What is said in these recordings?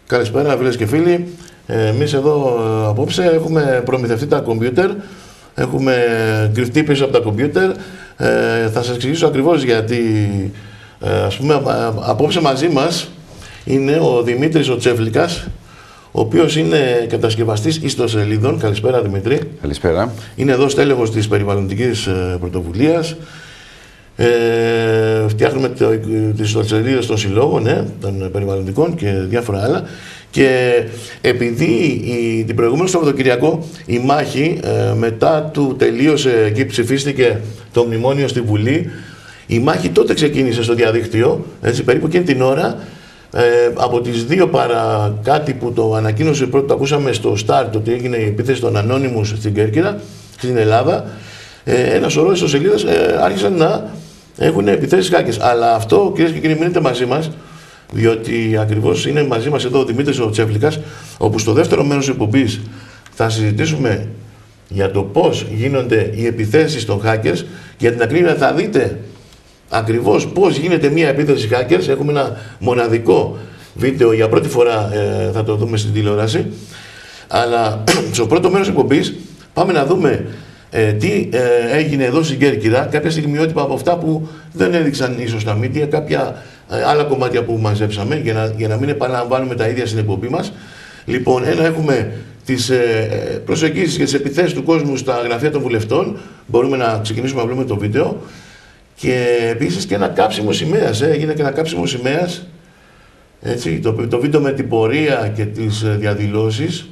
Καλησπέρα φίλες και φίλοι. Εμείς εδώ απόψε έχουμε προμηθευτεί τα κομπιούτερ. Έχουμε κρυφτεί πίσω από τα κομπιούτερ. Θα σας εξηγήσω ακριβώς γιατί. Ας πούμε, απόψε μαζί μας είναι ο Δημήτρης ο Τσέφλικας, ο οποίος είναι κατασκευαστής ιστοσελίδων. Καλησπέρα Δημήτρη. Καλησπέρα. Είναι εδώ στέλεχος της περιβαλλοντικής πρωτοβουλίας. Φτιάχνουμε τις ιστοσελίδες των συλλόγων, των περιβαλλοντικών και διάφορα άλλα. Και επειδή την προηγούμενο Σαββατοκυριακό η μάχη, μετά του τελείωσε, εκεί ψηφίστηκε το μνημόνιο στη Βουλή, η μάχη τότε ξεκίνησε στο διαδίκτυο, έτσι, περίπου εκείνη την ώρα, από τις 2 παρά κάτι που το ανακοίνωσε πρώτο, το ακούσαμε στο Start, ότι έγινε η επίθεση των Anonymous στην Κέρκυρα, στην Ελλάδα, ένα σωρό ιστοσελίδες άρχισαν να έχουν επιθέσεις hackers. Αλλά αυτό, κυρίες και κύριοι, μείνετε μαζί μας, διότι ακριβώς είναι μαζί μας εδώ ο Δημήτρης ο Τσέφλικας, όπου στο δεύτερο μέρος της εκπομπής θα συζητήσουμε για το πώς γίνονται οι επιθέσεις των hackers. Για την ακρίβεια θα δείτε ακριβώς πώς γίνεται μια επίθεση hackers. Έχουμε ένα μοναδικό βίντεο, για πρώτη φορά θα το δούμε στην τηλεόραση. Αλλά στο πρώτο μέρος της εκπομπής πάμε να δούμε τι έγινε εδώ στην Κέρκυρα, κάποια στιγμιότυπα από αυτά που δεν έδειξαν ίσως τα μίντια, κάποια άλλα κομμάτια που μαζέψαμε, για να μην επαναλαμβάνουμε τα ίδια στην εκπομπή μας. Λοιπόν, έχουμε τις προσεγγίσεις και τις επιθέσεις του κόσμου στα γραφεία των βουλευτών. Μπορούμε να ξεκινήσουμε να βλέπουμε το βίντεο. Και επίσης και ένα κάψιμο σημαίας. Έγινε και ένα κάψιμο σημαίας. Έτσι, το βίντεο με την πορεία και τις διαδηλώσεις.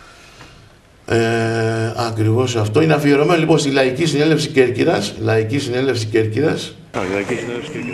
Ακριβώς αυτό. Είναι αφιερωμένο λοιπόν στη Λαϊκή Συνέλευση Κέρκυρας. Λαϊκή Συνέλευση Κέρκυρας. Λαϊκή Συνέλευση Κέρκυρας.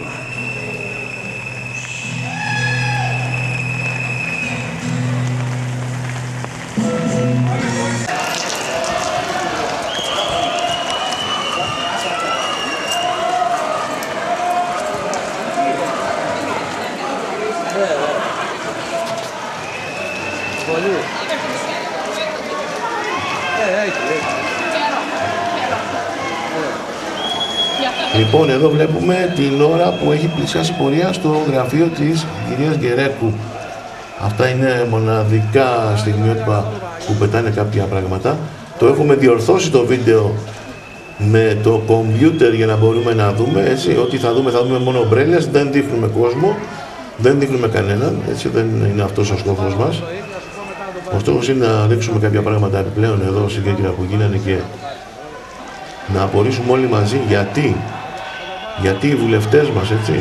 Λοιπόν, εδώ βλέπουμε την ώρα που έχει πλησιάσει πορεία στο γραφείο της κυρίας Γκερέκου. Αυτά είναι μοναδικά στιγμιότυπα που πετάνε κάποια πράγματα. Το έχουμε διορθώσει το βίντεο με το κομπιούτερ για να μπορούμε να δούμε, έτσι, ό,τι θα δούμε μόνο ομπρέλες, δεν δείχνουμε κόσμο, δεν δείχνουμε κανέναν, έτσι, δεν είναι αυτός ο στόχος μας. Ο στόχος είναι να δείξουμε κάποια πράγματα επιπλέον εδώ στην Κέρκυρα που γίνανε και να απορρίσουμε όλοι μαζί γιατί οι βουλευτές μας, έτσι,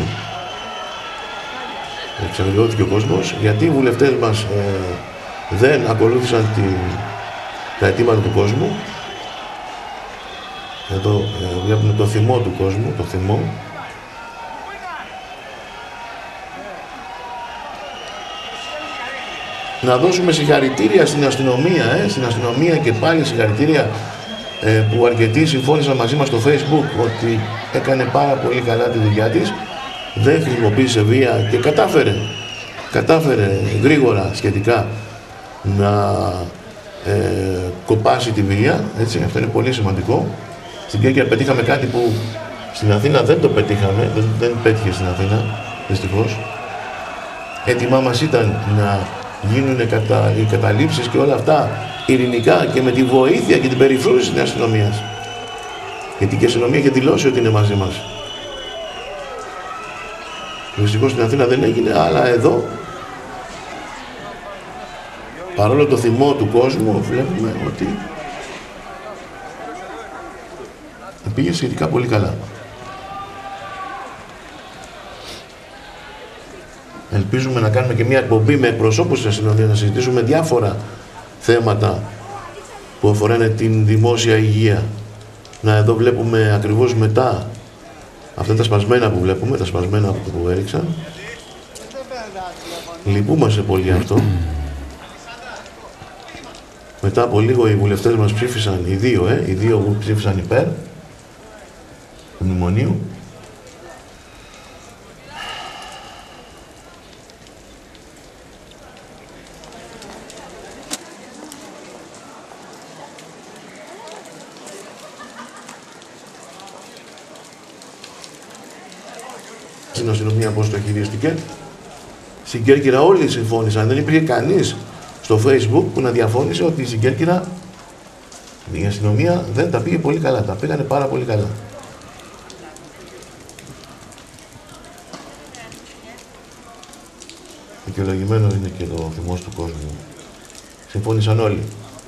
εξαγριώθηκε ο κόσμος, γιατί οι βουλευτές μας δεν ακολούθησαν τα αιτήματα του κόσμου. Εδώ βλέπουμε το θυμό του κόσμου, το θυμό. Να δώσουμε συγχαρητήρια στην αστυνομία, και πάλι συγχαρητήρια που αρκετοί συμφώνησαν μαζί μας στο Facebook ότι έκανε πάρα πολύ καλά τη δουλειά της, δεν χρησιμοποίησε βία και κατάφερε γρήγορα σχετικά να κοπάσει τη βία, έτσι, αυτό είναι πολύ σημαντικό. Στην Κέρκυρα πετύχαμε κάτι που στην Αθήνα δεν το πετύχαμε, δεν πέτυχε στην Αθήνα, δυστυχώς. Έτοιμά μας ήταν να γίνουν οι καταλήψεις και όλα αυτά ειρηνικά και με τη βοήθεια και την περιφρούρηση της αστυνομίας. Γιατί και η αστυνομία είχε δηλώσει ότι είναι μαζί μας. Δυστυχώς στην Αθήνα δεν έγινε, αλλά εδώ, παρόλο το θυμό του κόσμου, βλέπουμε ότι πήγε σχετικά πολύ καλά. Ελπίζουμε να κάνουμε και μια εκπομπή με εκπροσώπους της αστυνομίας, να συζητήσουμε διάφορα θέματα που αφοράνε την δημόσια υγεία. Εδώ βλέπουμε ακριβώς μετά αυτά τα σπασμένα που βλέπουμε, τα σπασμένα που έριξαν. Λυπούμαστε πολύ αυτό. Μετά από λίγο οι βουλευτές μας ψήφισαν, οι δύο που ψήφισαν υπέρ του μνημονίου. Στην αστυνομία πώς το χειρίστηκε. στην Κέρκυρα όλοι συμφώνησαν. Δεν υπήρχε κανείς στο Facebook που να διαφώνησε ότι στην Κέρκυρα η αστυνομία δεν τα πήγε πολύ καλά. Τα πήγανε πάρα πολύ καλά. Δικαιολογημένο είναι και το θυμός του κόσμου. Συμφώνησαν όλοι.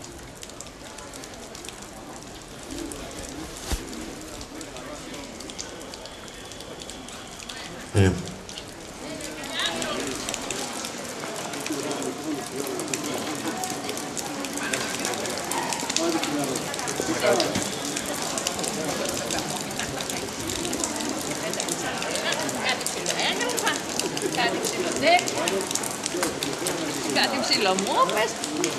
Κάτι ψηλό μου, πες.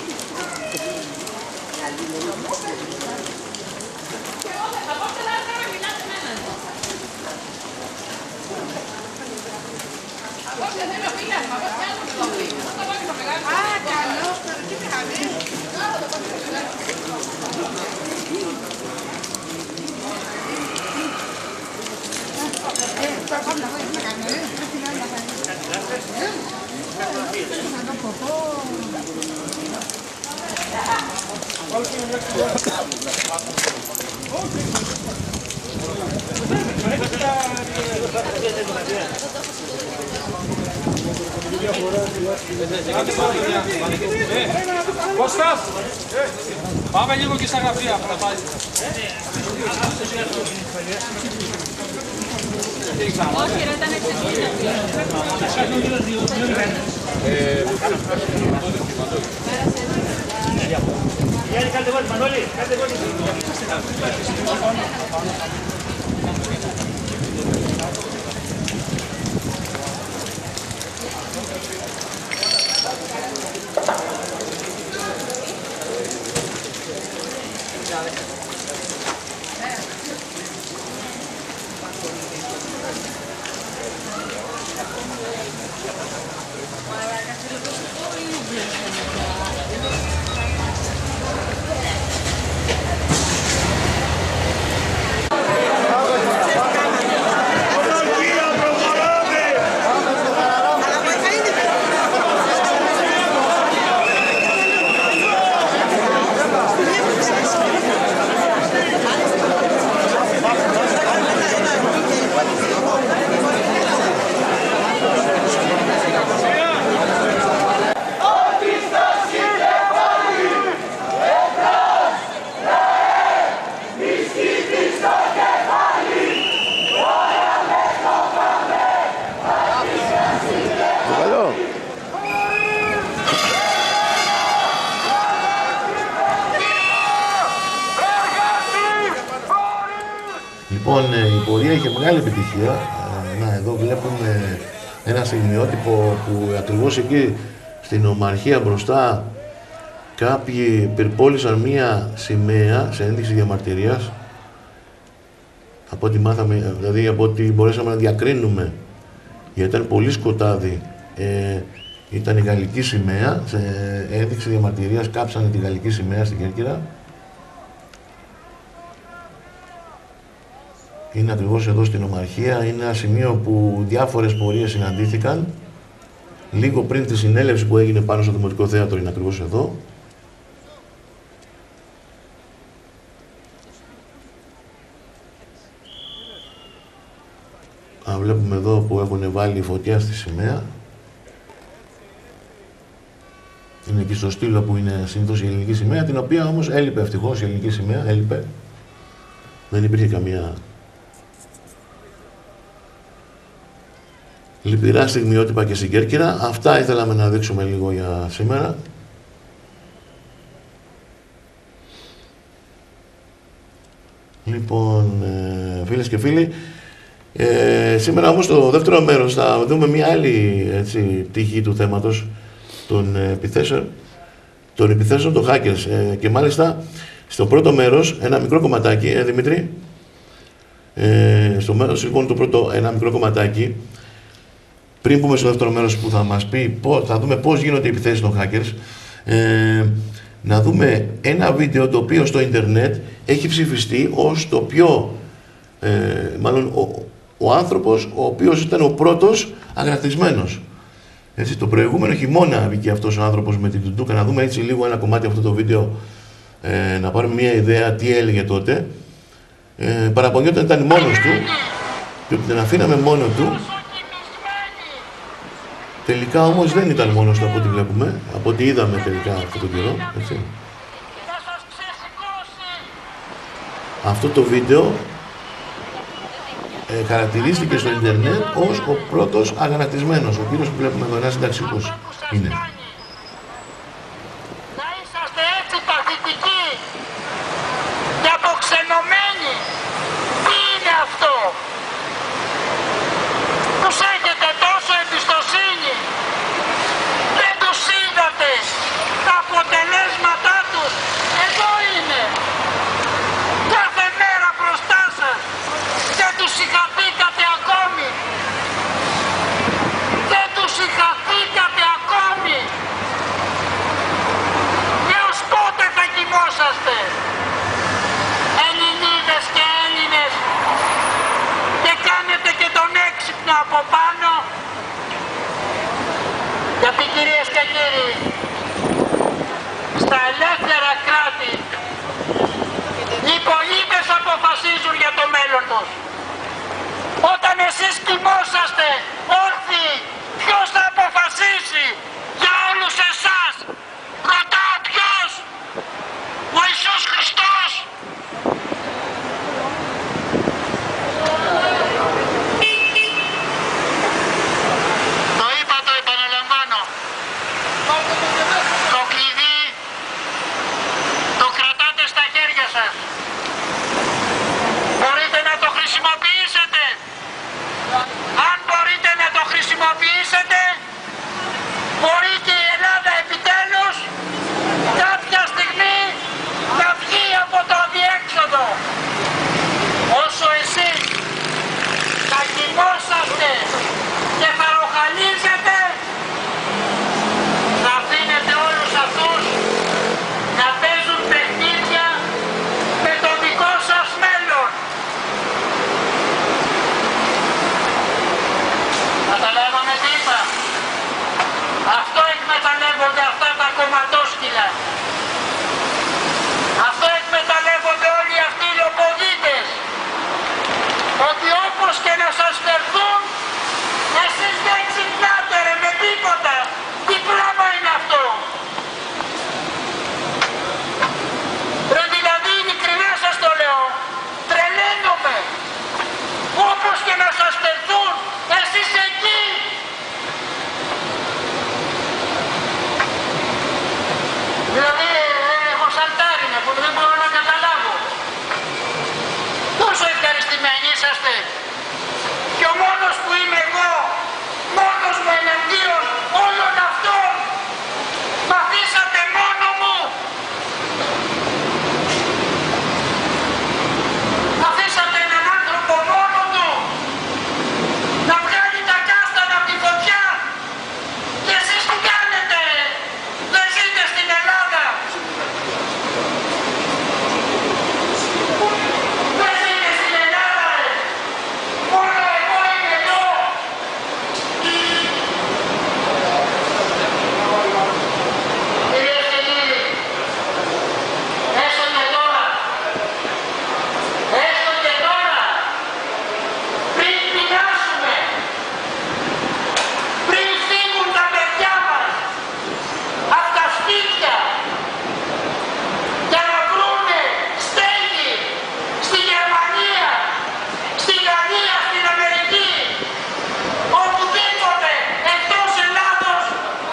Κώστας, πάμε λίγο και στα γραφεία. Όχι, ρε, ήταν Κάντε γόνι, Μανώλη, κάντε γόνι. Λοιπόν, η πορεία είχε μεγάλη επιτυχία. Να, εδώ βλέπουμε ένα στιγμιότυπο που ακριβώς εκεί στην Ομαρχία μπροστά κάποιοι πυρπόλησαν μία σημαία σε ένδειξη διαμαρτυρίας. Από ό,τι μάθαμε, δηλαδή από ό,τι μπορέσαμε να διακρίνουμε, γιατί ήταν πολύ σκοτάδι, ήταν η γαλλική σημαία, σε ένδειξη διαμαρτυρίας κάψανε τη γαλλική σημαία στην Κέρκυρα. Είναι ακριβώς εδώ στην Ομαρχία, είναι ένα σημείο που διάφορες πορείες συναντήθηκαν. Λίγο πριν τη συνέλευση που έγινε πάνω στο Δημοτικό Θέατρο είναι ακριβώς εδώ. Βλέπουμε εδώ που έχουν βάλει φωτιά στη σημαία. Είναι εκεί στο στήλο που είναι συνήθως η ελληνική σημαία, την οποία όμως έλειπε ευτυχώς η ελληνική σημαία, έλειπε. Δεν υπήρχε καμία λυπηρά στιγμιότυπα και στην Κέρκυρα. Αυτά ήθελαμε να δείξουμε λίγο για σήμερα. Λοιπόν, φίλες και φίλοι, σήμερα όμως στο δεύτερο μέρος θα δούμε μια άλλη πτυχή του θέματος των επιθέσεων των hackers. Και μάλιστα στο πρώτο μέρος, ένα μικρό κομματάκι, Δημήτρη, στο μέρος λοιπόν το πρώτο, ένα μικρό κομματάκι, πριν πούμε στο δεύτερο μέρος που θα μας πει, θα δούμε πώς γίνονται οι επιθέσεις των hackers, να δούμε ένα βίντεο το οποίο στο ίντερνετ έχει ψηφιστεί ως το πιο, μάλλον ο άνθρωπος ο οποίος ήταν ο πρώτος αγρατισμένος. Έτσι, το προηγούμενο χειμώνα βγήκε αυτός ο άνθρωπος με την τουντούκα. Να δούμε έτσι λίγο ένα κομμάτι αυτό το βίντεο, να πάρουμε μια ιδέα τι έλεγε τότε. Παραπονιόταν ήταν μόνος του και ότι την αφήναμε μόνο του. Τελικά όμως δεν ήταν μόνος του από ό,τι βλέπουμε, από ό,τι είδαμε τελικά αυτό το καιρό. Έτσι. Αυτό το βίντεο χαρακτηρίστηκε στο ίντερνετ ως ο πρώτος αγανακτισμένος. Ο κύριος που βλέπουμε εδώ, ένας συνταξικός είναι. Να είσαστε έτσι παθητικοί και αποξενωμένοι. Τι είναι αυτό? Τους έχετε τόσο εμπιστοσύνη. Δεν τους είδατε. Τα αποτελέσματά τους εδώ είναι. Κάθε μέρα μπροστά σας. Δεν τους συγχαθήκατε ακόμη. Δεν τους συγχαθήκατε ακόμη. Έως πότε θα κοιμόσαστε? Ελληνίδες και Έλληνες, και κάνετε και τον έξυπνο από πάνω. Γιατί κυρίες και κύριοι, στα ελεύθερα κράτη οι πολίτες αποφασίζουν για το μέλλον τους. Όταν εσείς κοιμόσαστε όρθιοι, ποιος θα αποφασίσει για όλους εσάς? Ρωτάω ποιος? Ο Ιησούς Χριστός. Το είπα, το επαναλαμβάνω. Το κλειδί το κρατάτε στα χέρια σας. Μπορείτε να το χρησιμοποιήσετε. Αν μπορείτε να το χρησιμοποιήσετε, μπορεί και η Ελλάδα επιτέλους κάποια στιγμή να βγει από το αδιέξοδο. Όσο εσείς θα κοιμόσαστε και θα ροχαλίζετε, θα αφήνετε όλους αυτούς να παίζουν παιχνίδια με το δικό σας μέλλον. Καταλάβαμε τι είπα? Αυτό εκμεταλλεύονται αυτά τα κομματόσκυλα. Αυτό εκμεταλλεύονται όλοι αυτοί οι λοποδίτες. Ότι όπως και να σας φερθούν, εσείς δεν ξυπνάτε ρε με τίποτα. Τι πράγμα είναι αυτό? Ρε δηλαδή ειλικρινά σας το λέω, τρελαίνομαι. Όπως και να σας φερθούν, εσείς εκεί. Δηλαδή έχω σαλτάρινα που δεν μπορώ να καταλάβω. Πόσο ευχαριστημένοι είσαστε. Και ο μόνος που είμαι εγώ, μόνος μου εναντίον όλων αυτών. Μ' αφήσατε μόνο μου. Αφήσατε έναν άνθρωπο μόνο του να βγάλει τα κάστανα από τη φωτιά. Και εσείς τι κάνετε? Δεν ζείτε στην Ελλάδα. Δεν ζείτε στην Ελλάδα ρε. Μόνο εγώ είμαι εδώ. Κυρίες και κύριοι, έστω και τώρα, έστω και τώρα, πριν πεινάσουμε, πριν φύγουν τα παιδιά μας από τα σπίτια για να βρούνε στέγη στη Γερμανία, στη Γαλλία, στην Αμερική, οπουδήποτε εκτός Ελλάδος,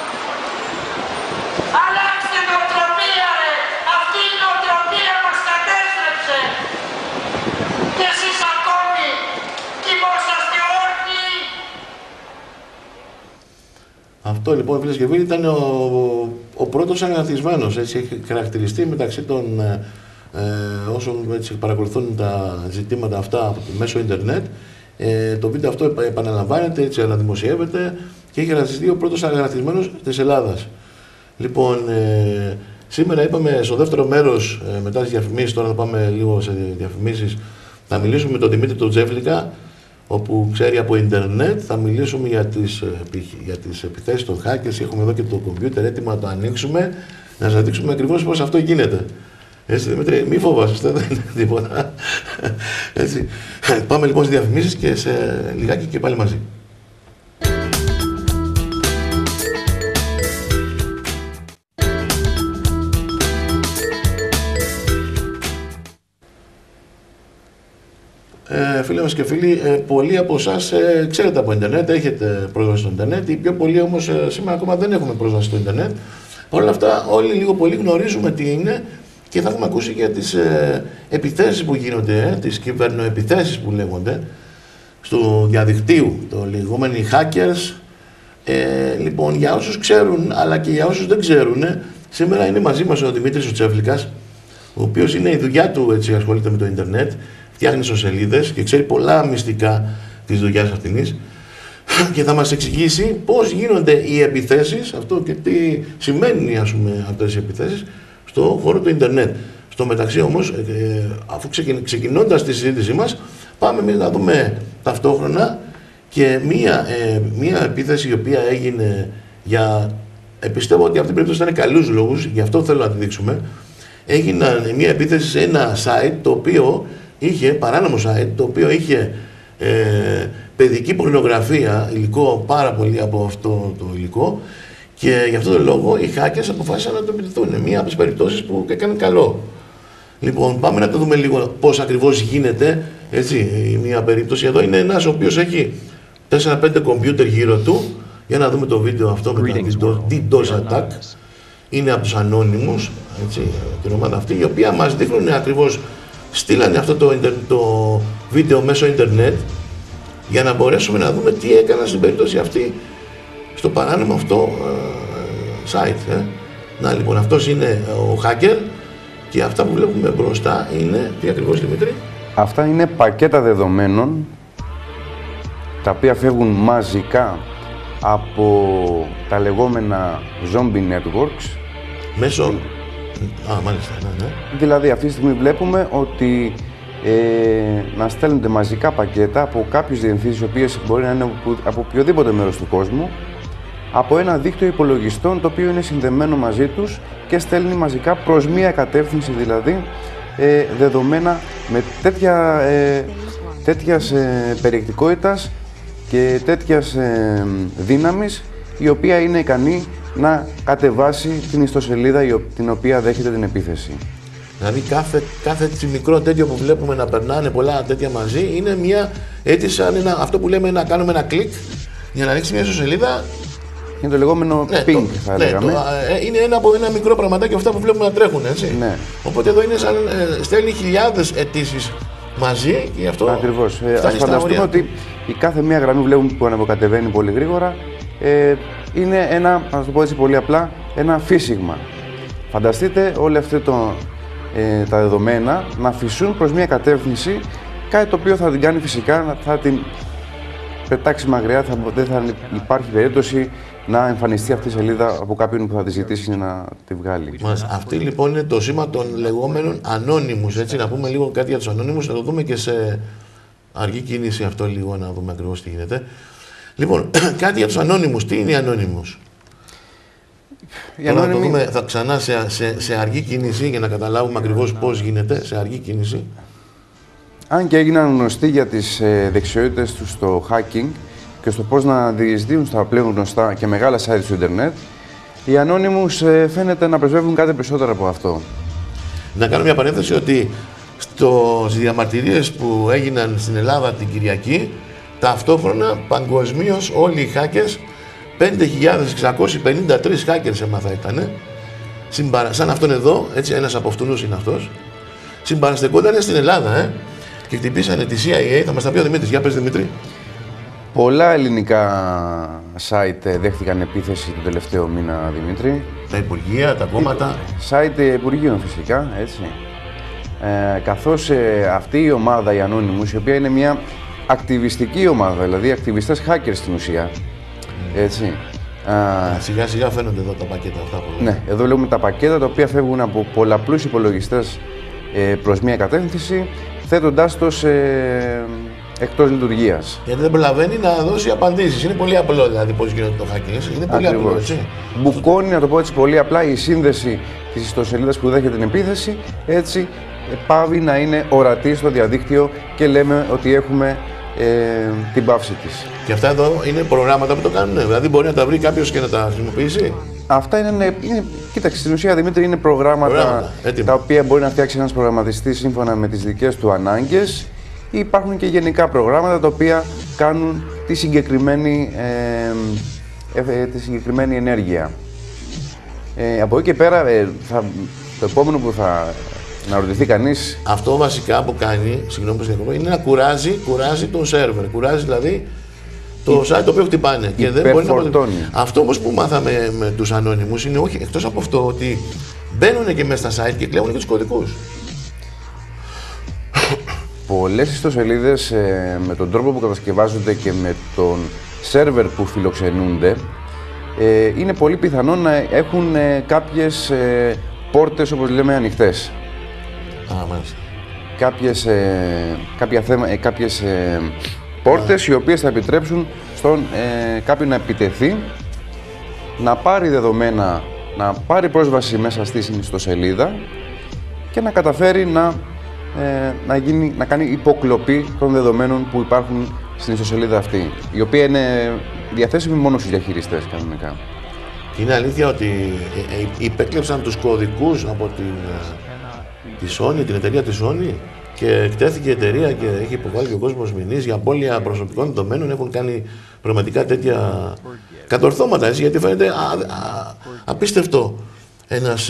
αλλάξτε νοοτροπία ρε. Αυτή η νοοτροπία μας κατέστρεψε. Και εσείς ακόμη κοιμόσαστε όρθιοι. Αυτό λοιπόν, φίλες και φίλοι, ήταν ο πρώτος αγανακτισμένος. Έτσι έχει χαρακτηριστεί μεταξύ των όσων έτσι, παρακολουθούν τα ζητήματα αυτά μέσω ίντερνετ. Το βίντεο αυτό επαναλαμβάνεται, έτσι αναδημοσιεύεται και έχει χαρακτηριστεί ο πρώτος αγανακτισμένος της Ελλάδας. Λοιπόν, σήμερα είπαμε στο δεύτερο μέρος, μετά τις διαφημίσεις, τώρα θα πάμε λίγο σε διαφημίσεις, θα μιλήσουμε με τον Δημήτρη τον Τζέφλικα, όπου ξέρει από ίντερνετ. Θα μιλήσουμε για τις επιθέσεις των hackers. Έχουμε εδώ και το κομπιούτερ έτοιμο να το ανοίξουμε, να σας δείξουμε ακριβώς πώς αυτό γίνεται. Έτσι, Δημήτρη, μη φοβάσαι, δεν είναι τίποτα. Έτσι. Πάμε λοιπόν στις διαφημίσεις και σε λιγάκι και πάλι μαζί. Φίλοι μας και φίλοι, πολλοί από εσάς ξέρετε από ίντερνετ, έχετε πρόσβαση στο ίντερνετ. Οι πιο πολλοί όμως σήμερα ακόμα δεν έχουμε πρόσβαση στο ίντερνετ. Παρ' όλα αυτά, όλοι λίγο πολύ γνωρίζουμε τι είναι και θα έχουμε ακούσει για τις επιθέσεις που γίνονται, τις κυβερνοεπιθέσεις που λέγονται στο διαδικτύου, το λεγόμενοι hackers. Λοιπόν, για όσους ξέρουν, αλλά και για όσους δεν ξέρουν, σήμερα είναι μαζί μας ο Δημήτρης ο Τσέφλικας, ο οποίος είναι η δουλειά του, έτσι, ασχολείται με το ίντερνετ, φτιάχνει ιστοσελίδες και ξέρει πολλά μυστικά της δουλειάς αυτής και θα μας εξηγήσει πώς γίνονται οι επιθέσεις, αυτό και τι σημαίνει, ας πούμε, αυτές οι επιθέσεις στο χώρο του ίντερνετ. Στο μεταξύ όμως, αφού ξεκινώντας τη συζήτησή μας, πάμε εμείς να δούμε ταυτόχρονα και μία επίθεση η οποία έγινε για, πιστεύω ότι αυτή την περίπτωση ήταν καλούς λόγους, γι' αυτό θέλω να τη δείξουμε. Έγινε μία επίθεση σε ένα site το οποίο είχε, παράνομο site, το οποίο είχε παιδική πορνογραφία, υλικό, πάρα πολύ από αυτό το υλικό, και γι' αυτό τον λόγο οι hackers αποφάσισαν να το επιτεθούν. Μία από τις περιπτώσεις που έκανε καλό. Λοιπόν, πάμε να το δούμε λίγο πώς ακριβώς γίνεται, έτσι, μία περίπτωση. Εδώ είναι ένας ο οποίος έχει 4-5 κομπιούτερ γύρω του. Για να δούμε το βίντεο αυτό με το DDoS attack. Είναι από τους ανώνυμους, έτσι, την ομάδα αυτή, η οποία μας δείχνουν ακριβώς, στείλανε αυτό το βίντεο μέσω ίντερνετ για να μπορέσουμε να δούμε τι έκαναν στην περίπτωση αυτή στο παράνομο αυτό site. Να λοιπόν, αυτός είναι ο hacker και αυτά που βλέπουμε μπροστά είναι, τι ακριβώς, Δημήτρη? Αυτά είναι πακέτα δεδομένων τα οποία φεύγουν μαζικά από τα λεγόμενα zombie networks. Μέσω... μάλιστα, ναι. Δηλαδή, αυτή τη στιγμή βλέπουμε ότι να στέλνονται μαζικά πακέτα από κάποιες διευθύνσεις, οι οποίες μπορεί να είναι από οποιοδήποτε μέρος του κόσμου, από ένα δίκτυο υπολογιστών το οποίο είναι συνδεμένο μαζί τους και στέλνει μαζικά προς μία κατεύθυνση, δηλαδή δεδομένα με τέτοιας περιεκτικότητας και τέτοιας δύναμης, η οποία είναι ικανή να κατεβάσει την ιστοσελίδα την οποία δέχεται την επίθεση. Δηλαδή κάθε μικρό τέτοιο που βλέπουμε να περνάνε πολλά τέτοια μαζί είναι μια, έτσι σαν αυτό που λέμε να κάνουμε ένα κλικ για να ανοίξει μια ιστοσελίδα. Είναι το λεγόμενο ping, θα λέγαμε. Είναι ένα μικρό πραγματάκι αυτά που βλέπουμε να τρέχουν, έτσι. Ναι. Οπότε εδώ είναι σαν στέλνει χιλιάδες αιτήσεις μαζί και γι' αυτό. Ακριβώς. Ας φανταστούμε ότι η κάθε μία γραμμή βλέπουμε που ανεβοκατεβαίνει πολύ γρήγορα είναι ένα, να το πω έτσι πολύ απλά, ένα φύσιγμα. Φανταστείτε όλα αυτά τα δεδομένα να φυσούν προς μία κατεύθυνση, κάτι το οποίο θα την κάνει φυσικά, θα την πετάξει μακριά, δεν θα υπάρχει περίπτωση να εμφανιστεί αυτή η σελίδα από κάποιον που θα τη ζητήσει να τη βγάλει. Αυτή λοιπόν είναι το σήμα των λεγόμενων ανώνυμους, έτσι, να πούμε λίγο κάτι για τους ανώνυμους, να το δούμε και σε αργή κίνηση αυτό λίγο, να δούμε ακριβώς τι γίνεται. Λοιπόν, κάτι για τους ανώνυμους. Τι είναι οι ανώνυμους? Τώρα το δούμε ξανά σε αργή κίνηση για να καταλάβουμε ακριβώς πώς γίνεται σε αργή κίνηση. Αν και έγιναν γνωστοί για τις δεξιότητες τους στο hacking και στο πώς να διεισδύουν στα πλέον γνωστά και μεγάλα site του ίντερνετ, οι Anonymous φαίνεται να πρεσβεύουν κάτι περισσότερο από αυτό. Να κάνω μια παρένθεση ότι στις διαμαρτυρίες που έγιναν στην Ελλάδα την Κυριακή, ταυτόχρονα παγκοσμίως όλοι οι hackers, 5.653 hackers έμαθα ήτανε, σαν αυτόν εδώ, έτσι, ένας από αυτούς είναι αυτός, συμπαραστεκόντανε στην Ελλάδα και χτυπήσανε τη CIA. Θα μας τα πει ο Δημήτρης. Για πες, Δημήτρη. Πολλά ελληνικά site δέχτηκαν επίθεση τον τελευταίο μήνα, Δημήτρη. Τα υπουργεία, τα κόμματα. Site υπουργείων φυσικά, έτσι. Καθώς αυτή η ομάδα, η Anonymous, η οποία είναι μια ακτιβιστική ομάδα, δηλαδή ακτιβιστές hackers στην ουσία, έτσι. Σιγά σιγά φαίνονται εδώ τα πακέτα αυτά που λέμε. Ναι, εδώ βλέπουμε τα πακέτα τα οποία φεύγουν από πολλαπλούς υπολογιστές προς μια κατεύθυνση, θέτοντάς το εκτός λειτουργίας. Γιατί δεν προλαβαίνει να δώσει απαντήσεις. Είναι πολύ απλό δηλαδή πώς γίνεται το hacking. Είναι πολύ απλό, έτσι. Μπουκώνει, να το πω έτσι πολύ απλά, η σύνδεση της ιστοσελίδας που δέχεται την επίθεση, έτσι πάβει να είναι ορατή στο διαδίκτυο και λέμε ότι έχουμε την πάυση της. Και αυτά εδώ είναι προγράμματα που το κάνουν. Δηλαδή μπορεί να τα βρει κάποιος και να τα χρησιμοποιήσει. Αυτά είναι κοίταξε, στην ουσία, Δημήτρη, είναι προγράμματα τα οποία μπορεί να φτιάξει ένας προγραμματιστής σύμφωνα με τις δικές του ανάγκες. Υπάρχουν και γενικά προγράμματα τα οποία κάνουν τη συγκεκριμένη ενέργεια. Από εκεί και πέρα, το επόμενο που θα να ρωτηθεί κανείς... Αυτό βασικά που κάνει, συγγνώμη που διακοπώ, είναι να κουράζει τον σερβερ. Κουράζει δηλαδή το site το οποίο χτυπάνε. Και δεν μπορεί να... Αυτό όμως που μάθαμε με τους ανώνυμους είναι όχι, εκτός από αυτό, ότι μπαίνουν και μέσα στα site και κλέβουν και τους κωδικούς. Πολλές ιστοσελίδες με τον τρόπο που κατασκευάζονται και με τον σερβερ που φιλοξενούνται είναι πολύ πιθανό να έχουν κάποιες πόρτες, όπως λέμε, ανοιχτές. Κάποιες πόρτες οι οποίες θα επιτρέψουν στον κάποιον να επιτεθεί, να πάρει δεδομένα, να πάρει πρόσβαση μέσα στη ιστοσελίδα και να καταφέρει να κάνει υποκλοπή των δεδομένων που υπάρχουν στην ιστοσελίδα αυτή, η οποία είναι διαθέσιμη μόνο στους διαχειριστές κανονικά. Είναι αλήθεια ότι υπέκλεψαν τους κωδικούς από τη Sony, την εταιρεία της Sony, και εκτέθηκε η εταιρεία και έχει υποβάλει και ο κόσμος μηνύσεις για απώλεια προσωπικών δεδομένων. Έχουν κάνει πραγματικά τέτοια κατορθώματα, έτσι, γιατί φαίνεται απίστευτο ένας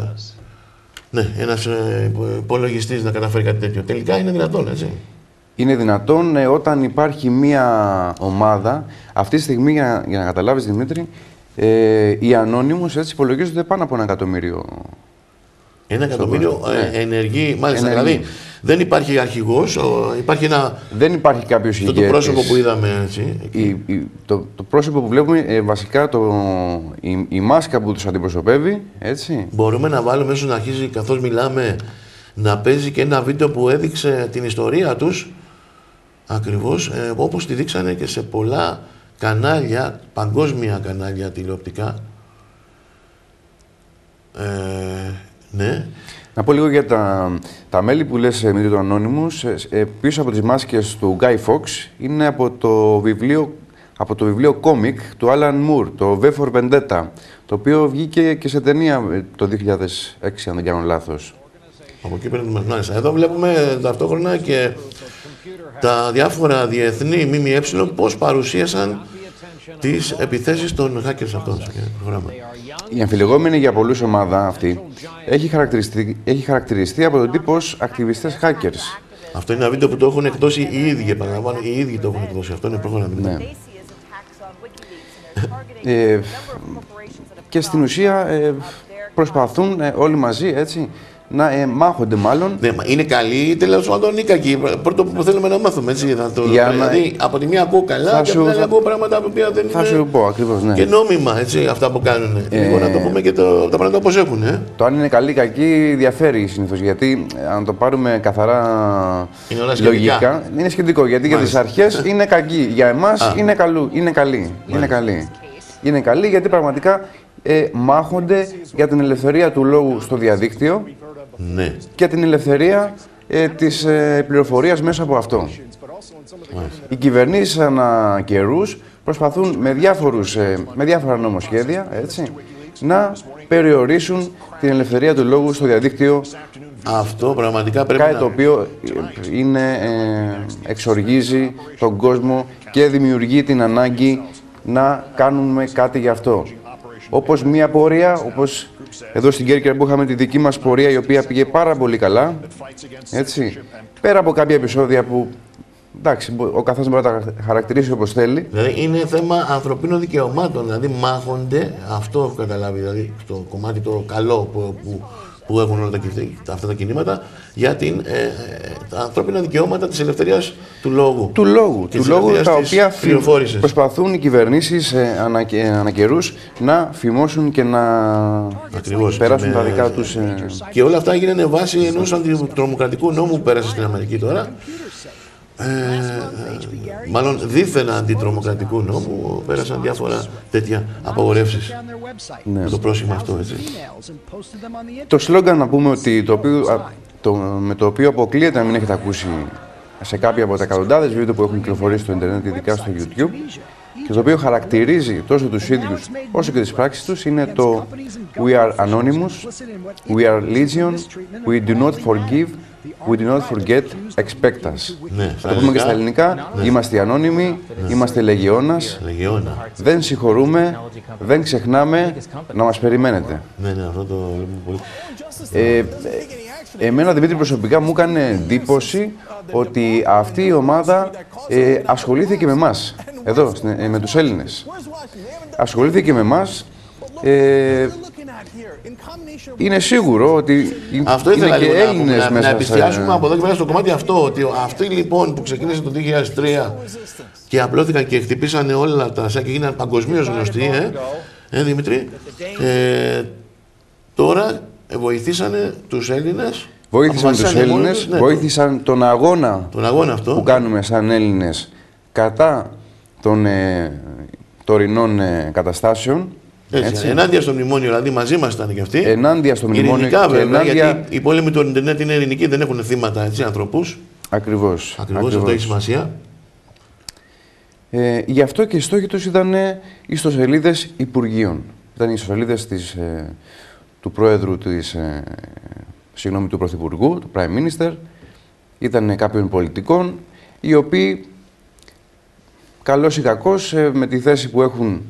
υπολογιστής να καταφέρει κάτι τέτοιο. Τελικά είναι δυνατόν, έτσι. Είναι δυνατόν όταν υπάρχει μία ομάδα. Αυτή τη στιγμή, για να καταλάβεις, Δημήτρη, οι ανώνυμους έτσι υπολογίζονται πάνω από 1 εκατομμύριο. 1 εκατομμύριο ενεργοί, μάλιστα. Δηλαδή δεν υπάρχει αρχηγός, υπάρχει ένα. Δεν υπάρχει κάποιος ηγέτης. Το πρόσωπο που είδαμε, έτσι. Το πρόσωπο που βλέπουμε, βασικά η μάσκα που τους αντιπροσωπεύει, έτσι. Μπορούμε να βάλουμε ίσως να αρχίζει, καθώς μιλάμε, να παίζει και ένα βίντεο που έδειξε την ιστορία τους, ακριβώς όπως τη δείξανε και σε πολλά κανάλια, παγκόσμια κανάλια τηλεοπτικά. Ναι. Να πω λίγο για τα μέλη που λες, Δημήτρη, του Ανώνυμους. Πίσω από τις μάσκες του Guy Fawkes είναι από το βιβλίο κόμικ του Alan Moore, το V for Vendetta, το οποίο βγήκε και σε ταινία το 2006, αν δεν κάνω λάθος. Από εκεί παίρνουμε μάλιστα. Εδώ βλέπουμε ταυτόχρονα και τα διάφορα διεθνή ΜΜΕ πώς παρουσίασαν τις επιθέσεις των hackers αυτών. Η αμφιλεγόμενη για πολλούς ομάδα αυτή έχει χαρακτηριστεί από τον τύπο ως ακτιβιστές hackers. Αυτό είναι ένα βίντεο που το έχουν εκδώσει οι ίδιοι, επαναλαμβάνω, οι ίδιοι το έχουν εκδώσει. Αυτό είναι πρόγραμμα. Ναι. Και στην ουσία προσπαθούν όλοι μαζί, έτσι, να μάχονται μάλλον. Ναι, είναι καλοί ή τέλος πάντων ή κακοί. Πρώτο που θέλουμε να μάθουμε, έτσι. Δηλαδή, από τη μία ακούω καλά και από την άλλη ακούω πράγματα που δεν είναι. Θα σου πω ακριβώς, ναι. Και νόμιμα, έτσι, αυτά που κάνουν. Λίγο να το πούμε και τα πράγματα όπως έχουν. Το αν είναι καλοί ή κακοί διαφέρει συνήθως. Γιατί αν το πάρουμε καθαρά λογικά, είναι σχετικό. Γιατί για τις αρχές είναι κακοί. Για εμάς είναι καλοί. Είναι καλοί γιατί πραγματικά μάχονται για την ελευθερία του λόγου στο διαδίκτυο. Ναι. Και την ελευθερία της πληροφορίας μέσα από αυτό. Οι κυβερνήσεις ανά καιρούς προσπαθούν με διάφορα νομοσχέδια, έτσι, να περιορίσουν την ελευθερία του λόγου στο διαδίκτυο. Αυτό πραγματικά πρέπει κάτι το οποίο εξοργίζει τον κόσμο και δημιουργεί την ανάγκη να κάνουμε κάτι γι' αυτό. Όπως μία πορεία, όπως εδώ στην Κέρκυρα που είχαμε τη δική μας πορεία, η οποία πήγε πάρα πολύ καλά, έτσι, πέρα από κάποια επεισόδια που, εντάξει, ο καθένας μπορεί να τα χαρακτηρίσει όπως θέλει. Δηλαδή είναι θέμα ανθρωπίνων δικαιωμάτων, δηλαδή μάχονται, αυτό έχω καταλάβει, δηλαδή στο κομμάτι το καλό που έχουν όλα αυτά τα κινήματα, για τα ανθρώπινα δικαιώματα της ελευθερίας του λόγου. Του λόγου, τα οποία προσπαθούν οι κυβερνήσεις ανά καιρούς να φημώσουν και να περάσουν τα δικά τους. Και όλα αυτά γίνανε βάση ενός αντιτρομοκρατικού νόμου που πέρασε στην Αμερική τώρα. μάλλον δίθεν αντιτρομοκρατικού νόμου, πέρασαν διάφορα τέτοια απαγορεύσεις με το πρόσχημα αυτό, έτσι. Το σλόγγαν, να πούμε, ότι με το οποίο αποκλείεται να μην έχετε ακούσει σε κάποια από τα εκατοντάδες βίντεο που έχουν κυκλοφορήσει στο ίντερνετ, ειδικά στο YouTube, και το οποίο χαρακτηρίζει τόσο τους ίδιους όσο και τις πράξεις τους, είναι το We are anonymous, we are legion, we do not forgive, we do not forget, expect us. Ναι, θα το πούμε και στα ελληνικά, είμαστε ανώνυμοι, είμαστε λεγιώνας, δεν συγχωρούμε, δεν ξεχνάμε, να μας περιμένετε. Ναι, αυτό το βλέπουμε πολύ. Εμένα, Δημήτρη, προσωπικά μου έκανε εντύπωση ότι αυτή η ομάδα ασχολήθηκε με εμάς, εδώ, με τους Έλληνες. Ασχολήθηκε με εμάς. Είναι σίγουρο ότι αυτό είναι και Έλληνες μέσα. Να επιστιάσουμε από εδώ και πέρα στο κομμάτι αυτό, ότι αυτοί λοιπόν που ξεκίνησε το 2003 και απλώθηκαν και χτυπήσανε όλα τα ΣΑ και γίνανε παγκοσμίως γνωστοί, Δημήτρη, τώρα βοηθήσανε τους Έλληνες. Βοήθησαν τους Έλληνες, βοήθησαν τον αγώνα αυτό που κάνουμε σαν Έλληνες κατά των τωρινών καταστάσεων. Έτσι. Ενάντια στο μνημόνιο, δηλαδή μαζί μας ήταν και αυτοί. Ενάντια στο μνημόνιο. Ειρηνικά, βέβαια, γιατί οι πόλεμοι του Ιντερνετ είναι ειρηνικοί, δεν έχουν θύματα, έτσι, ανθρώπους. Ακριβώς. Αυτό έχει σημασία. Γι' αυτό και οι στόχοι τους ήταν οι ιστοσελίδες Υπουργείων. Ήταν οι ιστοσελίδες του Πρόεδρου του Πρωθυπουργού, του Prime Minister, ήταν κάποιων πολιτικών, οι οποίοι, καλώς ή κακώς, με τη θέση που έχουν,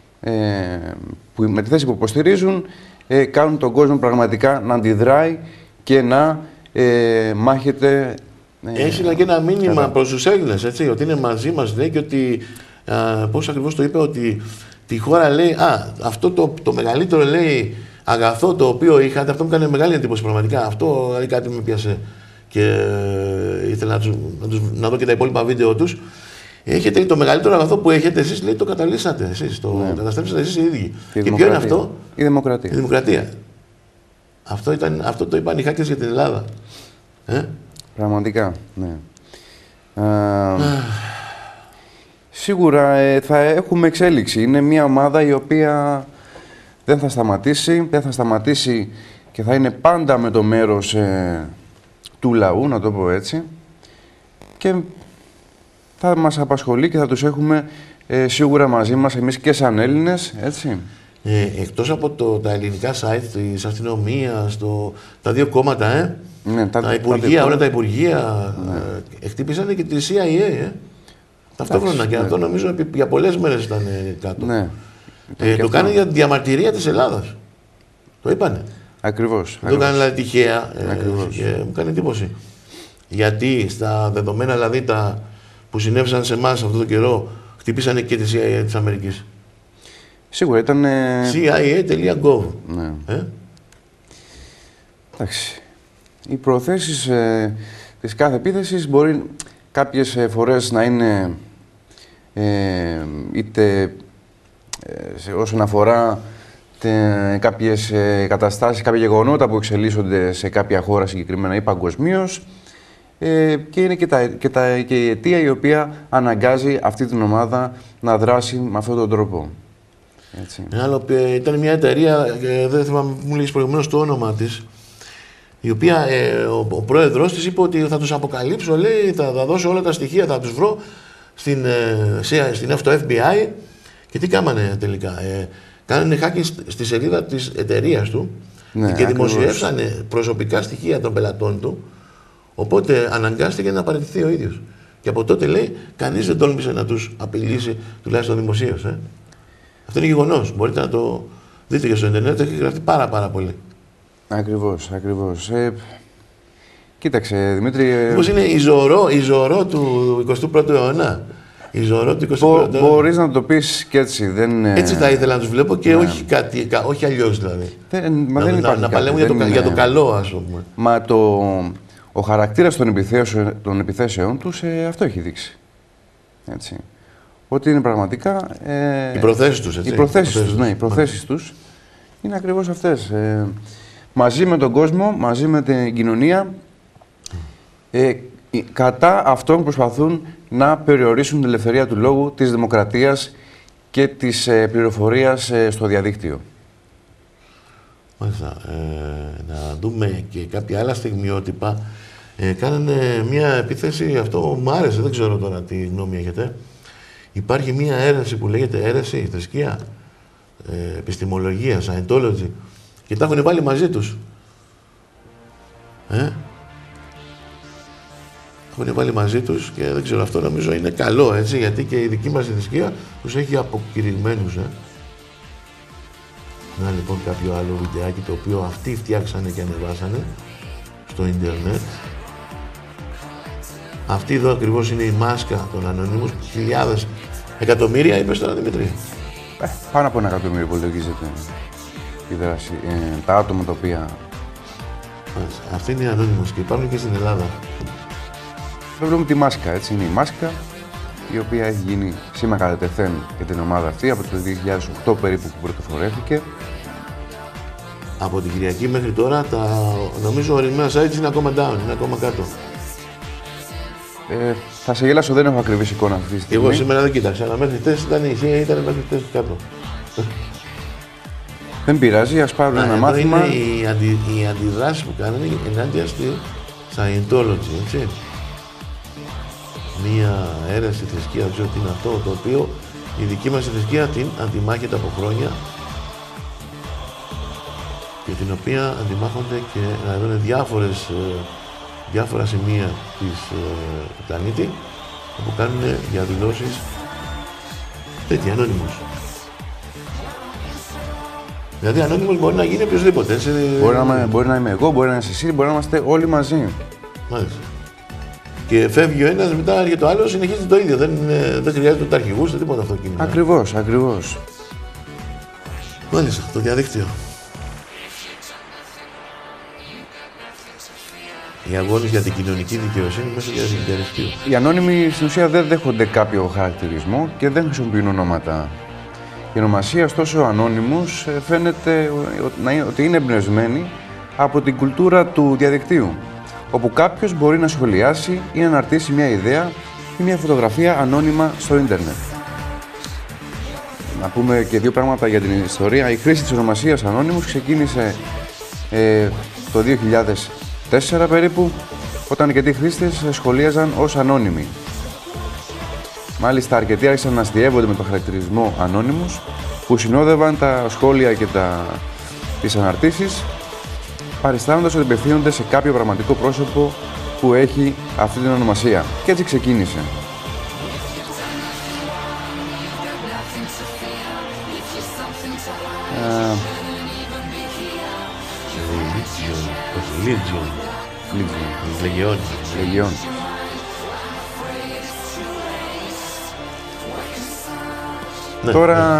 με τη θέση που υποστηρίζουν, κάνουν τον κόσμο πραγματικά να αντιδράει και να μάχεται. Έστειλα και ένα μήνυμα προς τους Έλληνες, έτσι, ότι είναι μαζί μας, λέει, και ότι, πώς ακριβώς το είπε, ότι τη χώρα, λέει, αυτό το μεγαλύτερο, λέει, αγαθό το οποίο είχατε, αυτό μου έκανε μεγάλη εντύπωση πραγματικά. Αυτό δηλαδή κάτι με πιάσε και ήθελα να δω και τα υπόλοιπα βίντεο τους. Έχετε το μεγαλύτερο αγαθό που έχετε εσείς, λέει, το καταλύσατε εσείς, το καταστρέψατε εσείς οι ίδιοι. Και ποιο είναι αυτό? Η δημοκρατία. Η δημοκρατία. Αυτό το είπαν οι hackers για την Ελλάδα. Πραγματικά, ναι. Σίγουρα θα έχουμε εξέλιξη. Είναι μια ομάδα η οποία δεν θα σταματήσει και θα είναι πάντα με το μέρος του λαού, να το πω έτσι. Και θα μας απασχολεί και θα τους έχουμε σίγουρα μαζί μας, εμείς και σαν Έλληνες, έτσι. Εκτός από τα ελληνικά site της αστυνομίας, τα δύο κόμματα, ναι, τα υπουργεία, όλα τα υπουργεία, χτύπησανε και τη CIA, ταυτόχρονα. Και αυτό νομίζω για πολλές μέρες ήταν κάτω. Ναι. Το κάνει για διαμαρτυρία της Ελλάδας. Το είπανε. Ακριβώς. Δεν το έκανε δηλαδή τυχαία. Και μου κάνει εντύπωση. Γιατί στα δεδομένα δηλαδή που συνέβησαν σε εμάς αυτό το καιρό, χτυπήσανε και τη CIA της Αμερικής. Σίγουρα ήταν. CIA.gov. Ναι. Εντάξει. Οι προθέσεις της κάθε επίθεσης μπορεί κάποιες φορές να είναι είτε όσον αφορά κάποιες καταστάσεις, κάποια γεγονότα που εξελίσσονται σε κάποια χώρα συγκεκριμένα ή παγκοσμίως, και είναι και η αιτία η οποία αναγκάζει αυτή την ομάδα να δράσει με αυτόν τον τρόπο. Έτσι. Ήταν μια εταιρεία, δεν θυμάμαι, μου λέγεις προηγουμένως το όνομα της, η οποία ο πρόεδρος της είπε ότι θα τους αποκαλύψω, λέει, θα δώσω όλα τα στοιχεία, θα τους βρω στο FBI. Και τι κάμανε τελικά? Κάνανε hacking στη σελίδα της εταιρείας του, ναι, και δημοσιεύσανε προσωπικά στοιχεία των πελατών του, οπότε αναγκάστηκε να παραιτηθεί ο ίδιος. Και από τότε, λέει, κανείς δεν τόλμησε να τους απειλήσει, τουλάχιστον δημοσίως. Αυτό είναι γεγονός. Μπορείτε να το δείτε και στο Ιντερνετ, έχει γραφτεί πάρα πολύ. Ακριβώς. Κοίταξε, Δημήτρη. Πώς είναι η ζωρό του 21ου αιώνα? Η ζωρό του 21ου αιώνα. Μπορείς να το πεις και έτσι. Έτσι θα ήθελα να τους βλέπω και όχι αλλιώς δηλαδή. Να παλεύουν για το καλό, ας πούμε. Μα ο χαρακτήρας των επιθέσεων τους αυτό έχει δείξει. Έτσι. Ότι είναι πραγματικά. Οι προθέσεις τους, έτσι. Οι προθέσεις τους είναι ακριβώς αυτές. Μαζί με τον κόσμο, μαζί με την κοινωνία, κατά αυτών που προσπαθούν να περιορίσουν την ελευθερία του λόγου, της δημοκρατίας και της πληροφορίας στο διαδίκτυο. Μάλιστα. Να δούμε και κάποια άλλα στιγμιότυπα. Κάνανε μια επίθεση, αυτό μου άρεσε, δεν ξέρω τώρα τι γνώμη έχετε. Υπάρχει μια αίρεση που λέγεται αίρεση, θρησκεία, επιστημολογία, Scientology, και τα έχουν βάλει μαζί τους. Έχουν βάλει μαζί τους και δεν ξέρω, αυτό νομίζω είναι καλό, έτσι, γιατί και η δική μας θρησκεία τους έχει αποκηρυγμένους. Να λοιπόν κάποιο άλλο βιντεάκι το οποίο αυτοί φτιάξανε και ανεβάσανε στο ίντερνετ. Αυτή εδώ ακριβώς είναι η μάσκα των Anonymous, χιλιάδες, εκατομμύρια, είπες τώρα, Δημήτρη. Πάνω από 1 εκατομμύριο υπολογίζεται η δράση, τα άτομα τα οποία... Αυτή είναι η Anonymous και υπάρχουν και στην Ελλάδα. Εδώ βλέπουμε τη μάσκα, έτσι είναι η μάσκα, η οποία έχει γίνει σήμα κατά τεθέν για την ομάδα αυτή από το 2008 περίπου που πρωτοφορέθηκε. Από την Κυριακή μέχρι τώρα, νομίζω ορισμένα sites είναι ακόμα down, είναι ακόμα κάτω. Θα σε γελάσω, δεν έχω ακριβής εικόνα αυτή τη στιγμή. Εγώ σήμερα δεν κοίταξα, αλλά μέχρι χτες ήταν μέχρι χτες κάτω. Δεν πειράζει, ας πάρουμε ένα μάθημα. Είναι οι αντιδράσεις που κάνανε ενάντια στη Scientology, έτσι. Μία αίρεση θρησκεία, δεν ξέρω τι είναι αυτό, το οποίο η δική μας θρησκεία την αντιμάχεται από χρόνια και την οποία αντιμάχονται και εδώ είναι διάφορα σημεία του πλανήτη που κάνουν διαδηλώσεις τέτοια, Anonymous. Δηλαδή, Anonymous μπορεί να γίνει οποιοσδήποτε, έτσι. Μπορεί να είμαι εγώ, μπορεί να είναι εσύ, μπορεί να είμαστε όλοι μαζί. Μάλιστα. Και φεύγει ο ένας, μετά έρχεται ο άλλος, συνεχίζει το ίδιο. Δεν χρειάζεται ούτε αρχηγούς, ούτε τίποτα αυτό το κίνημα. Ακριβώς, ακριβώς. Μάλιστα, το διαδίκτυο. Οι αγώνες για την κοινωνική δικαιοσύνη μέσω του διαδικτύου. Οι ανώνυμοι στην ουσία δεν δέχονται κάποιο χαρακτηρισμό και δεν χρησιμοποιούν ονόματα. Η ονομασία, ωστόσο, ανώνυμους φαίνεται ότι είναι εμπνευσμένη από την κουλτούρα του διαδικτύου, όπου κάποιος μπορεί να σχολιάσει ή να αναρτήσει μια ιδέα ή μια φωτογραφία ανώνυμα στο ίντερνετ. Να πούμε και δύο πράγματα για την ιστορία. Η χρήση της ονομασίας ανώνυμους ξεκίνησε το 2004 περίπου, όταν αρκετοί χρήστες σχολίαζαν ως ανώνυμοι. Μάλιστα, αρκετοί άρχισαν να αστειεύονται με τον χαρακτηρισμό ανώνυμους, που συνόδευαν τα σχόλια και τις αναρτήσεις, παριστάνοντας ότι απευθύνονται σε κάποιο πραγματικό πρόσωπο που έχει αυτή την ονομασία. Και έτσι ξεκίνησε. Λεγιόν. Ναι, τώρα,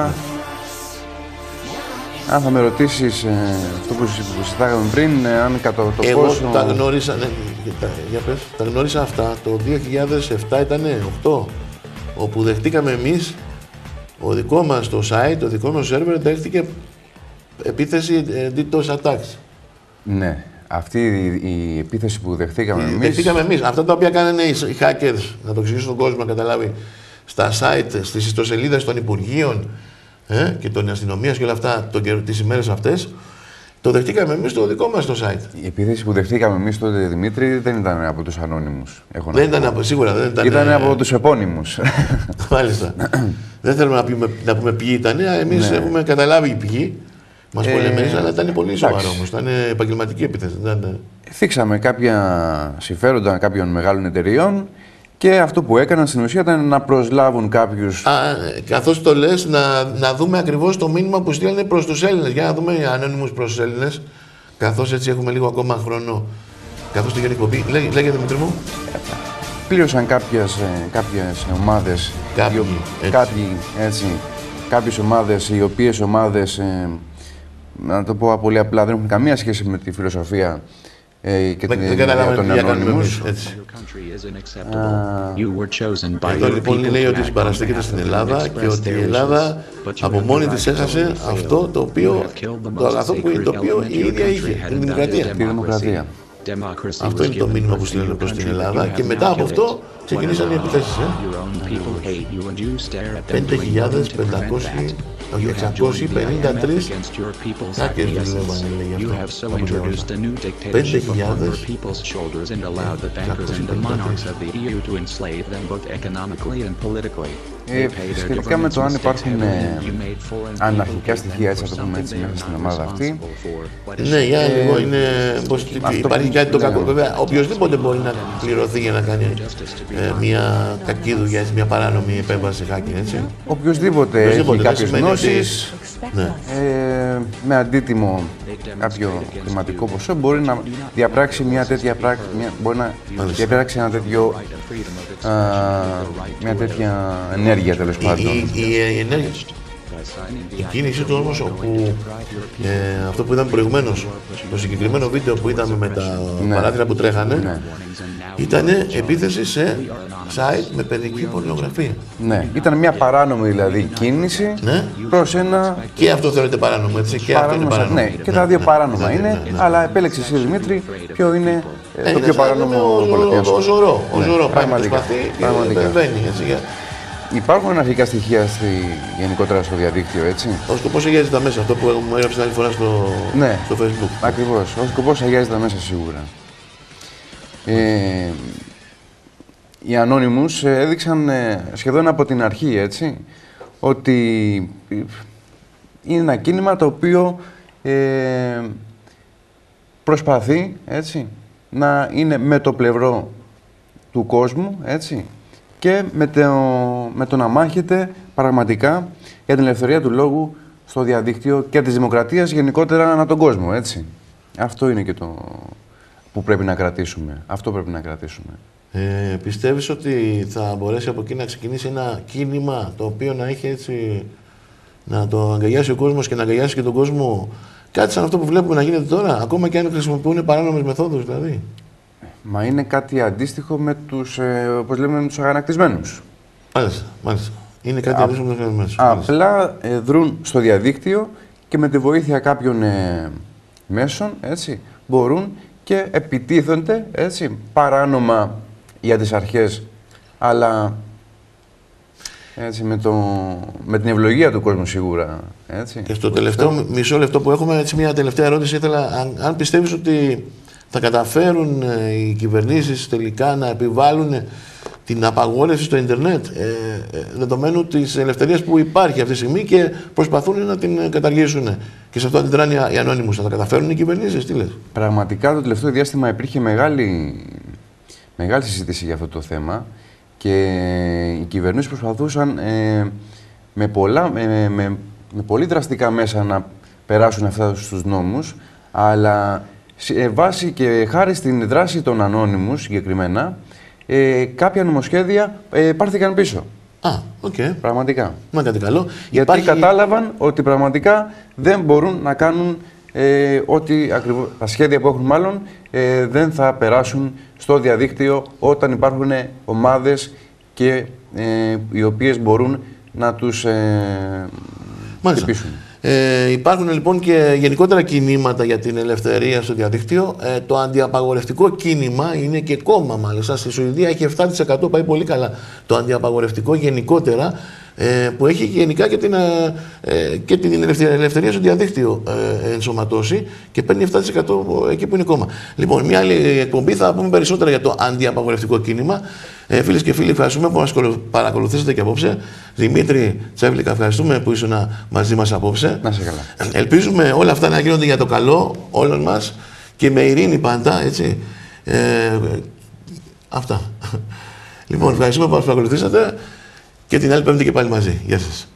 αν θα με ρωτήσεις αυτό που συζητάγαμε πριν, αν κατά το εγώ πόσο... τα γνώρισα, τα γνώρισα αυτά το 2007, ήτανε 8, όπου δεχτήκαμε εμείς, ο δικό μας το site, το δικό μας server δέχτηκε επίθεση DDoS attacks. Ναι, αυτή η επίθεση που δεχτήκαμε εμείς... Δεχτήκαμε εμείς. Αυτά τα οποία κάνανε οι hackers, να το εξηγήσω στον κόσμο να καταλάβει, στα site, στις ιστοσελίδες των Υπουργείων και των αστυνομίας και όλα αυτά τις ημέρες αυτές, το δεχτήκαμε εμείς το δικό μας το site. Η επίθεση που δεχτήκαμε εμείς τότε, Δημήτρη, δεν ήταν από τους ανώνυμους. Δεν ήταν σίγουρα δεν ήταν. Ήταν από τους επώνυμους. Μάλιστα. Δεν θέλουμε να πούμε ποιοι ήταν, εμείς έχουμε καταλάβει οι ποιοι. Μας πολεμήσαν, αλλά ήταν πολύ σοβαρό όμως. Ήταν επαγγελματική επίθεση. Θίξαμε κάποια συμφέροντα κάποιων μεγάλων εταιριών και αυτό που έκαναν στην ουσία ήταν να προσλάβουν κάποιους. Καθώς το λες, να δούμε ακριβώς το μήνυμα που στείλανε προς τους Έλληνες. Για να δούμε οι ανώνυμους προς τους Έλληνες, καθώς έτσι έχουμε λίγο ακόμα χρόνο. Καθώς τη γενική εκπομπή. Λέγεται, Δημήτρη μου. Πλήρωσαν κάποιες ομάδες. Κάποιες ομάδες, οι οποίες ομάδες. Να το πω πολύ απλά, δεν έχουν καμία σχέση με τη φιλοσοφία και την ιδέα των ανώνυμους. Εδώ λοιπόν λέει ότι συμπαραστέκεται στην Ελλάδα και ότι η Ελλάδα από μόνη της έχασε αυτό το οποίο, το αγαθό που η ίδια είχε, την δημοκρατία. Τη δημοκρατία. Αυτό είναι το μήνυμα που στείλανε προς την Ελλάδα και μετά από αυτό ξεκινήσαν οι επιθέσεις. 5.500, όχι 653 hackers δουλεύανε, λέει αυτό. 5.500. Σχετικά με το αν υπάρχουν αναρχικά στοιχεία, έτσι θα το πούμε έτσι, μέσα στην ομάδα αυτή. Ναι, για λίγο είναι. Υπάρχει κάτι το κακό. Βέβαια, οποιοδήποτε μπορεί να πληρωθεί για να κάνει μια κακή δουλειά, μια παράνομη επέμβαση hacker, έτσι. Οποιοδήποτε έχει κάποιες γνώσεις, με αντίτιμο κάποιο χρηματικό ποσό, μπορεί να διαπράξει μια τέτοια πράξη, μπορεί να διαπράξει ένα τέτοιο, μια τέτοια ενέργεια, τέλος πάντων. Η ενέργεια. Η κίνησή του όμως, όπου αυτό που είδαμε προηγουμένως, το συγκεκριμένο βίντεο που είδαμε με τα παράθυρα που τρέχανε, ήταν επίθεση σε site με παιδική πορνογραφία. Ναι, ήταν μια παράνομη δηλαδή κίνηση προς ένα... Και αυτό θεωρείται παράνομο, έτσι, και αυτό είναι παράνομο. Ναι, και τα δύο παράνομα είναι, αλλά επέλεξε εσύ, Δημήτρη, ποιο είναι το πιο παράνομο πολιτικό. Ο Ζωρό, πραγματικά. Και βεβαίνει, έτσι. Υπάρχουν αναρχικά στοιχεία γενικότερα στο διαδίκτυο, έτσι. Ο σκοπός αγιάζει τα μέσα, αυτό που μου έγραψε την άλλη φορά στο Facebook. Ακριβώς, ο σκοπός αγιάζει τα μέσα σίγουρα. Οι Anonymous έδειξαν σχεδόν από την αρχή, έτσι, ότι είναι ένα κίνημα το οποίο προσπαθεί, έτσι, να είναι με το πλευρό του κόσμου, έτσι, και με το να μάχεται πραγματικά για την ελευθερία του λόγου στο διαδίκτυο και της δημοκρατίας γενικότερα ανά τον κόσμο, έτσι. Αυτό είναι και το που πρέπει να κρατήσουμε. Αυτό πρέπει να κρατήσουμε. Πιστεύεις ότι θα μπορέσει από εκεί να ξεκινήσει ένα κίνημα το οποίο να έχει έτσι, να το αγκαλιάσει ο κόσμος και να αγκαλιάσει και τον κόσμο, κάτι σαν αυτό που βλέπουμε να γίνεται τώρα, ακόμα και αν χρησιμοποιούν παράνομες μεθόδους δηλαδή? Μα είναι κάτι αντίστοιχο με τους, όπως λέμε, με τους αγανακτισμένους. Μάλιστα. Είναι κάτι αντίστοιχο με τους αγανακτισμένους. Απλά δρούν στο διαδίκτυο και με τη βοήθεια κάποιων μέσων, έτσι, μπορούν και επιτίθενται, έτσι, παράνομα για τις αρχές, αλλά έτσι, με την ευλογία του κόσμου σίγουρα. Έτσι. Και στο τελευταίο μισό λεπτό που έχουμε, έτσι, μια τελευταία ερώτηση ήθελα, αν πιστεύεις ότι θα καταφέρουν οι κυβερνήσεις τελικά να επιβάλλουν την απαγόρευση στο ίντερνετ, δεδομένου της ελευθερίας που υπάρχει αυτή τη στιγμή και προσπαθούν να την καταργήσουν. Και σε αυτό αντιδράνε οι Anonymous. Θα τα καταφέρουν οι κυβερνήσεις, τι λες? Πραγματικά το τελευταίο διάστημα υπήρχε μεγάλη συζήτηση για αυτό το θέμα και οι κυβερνήσεις προσπαθούσαν με πολύ δραστικά μέσα να περάσουν αυτά στους νόμους, αλλά βάσει και χάρη στην δράση των Anonymous συγκεκριμένα, κάποια νομοσχέδια πάρθηκαν πίσω. Πραγματικά. Μα κάτι καλό. Γιατί κατάλαβαν ότι πραγματικά δεν μπορούν να κάνουν ότι ακριβώς τα σχέδια που έχουν μάλλον δεν θα περάσουν στο διαδίκτυο όταν υπάρχουν ομάδες και οι οποίες μπορούν να τους χτυπήσουν. Υπάρχουν λοιπόν και γενικότερα κινήματα για την ελευθερία στο διαδίκτυο. Το αντιαπαγορευτικό κίνημα είναι και κόμμα μάλιστα. Στη Σουηδία έχει 7%, πάει πολύ καλά το αντιαπαγορευτικό γενικότερα, που έχει γενικά και την ελευθερία στο διαδίκτυο ενσωματώσει και παίρνει 7% εκεί που είναι κόμμα. Λοιπόν, μια άλλη εκπομπή θα πούμε περισσότερα για το αντιαπαγορευτικό κίνημα. Φίλες και φίλοι, ευχαριστούμε που μας παρακολουθήσατε και απόψε. Δημήτρη Τσέβλικα, ευχαριστούμε που ήσουν μαζί μας απόψε. Να είσαι καλά. Ελπίζουμε όλα αυτά να γίνονται για το καλό όλων μας και με ειρήνη πάντα, έτσι. Αυτά. Λοιπόν, ευχαριστούμε που μας παρακολουθήσατε και την άλλη Πέμπτη και πάλι μαζί. Γεια σας.